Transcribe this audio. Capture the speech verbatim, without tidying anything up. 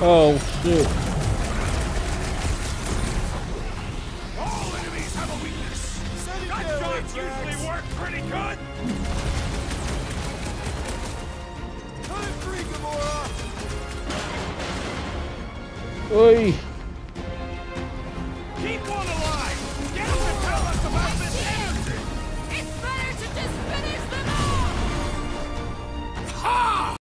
Oh, shit. All enemies have a weakness. That shots usually work pretty good. Cut it free, Gamora! Oi.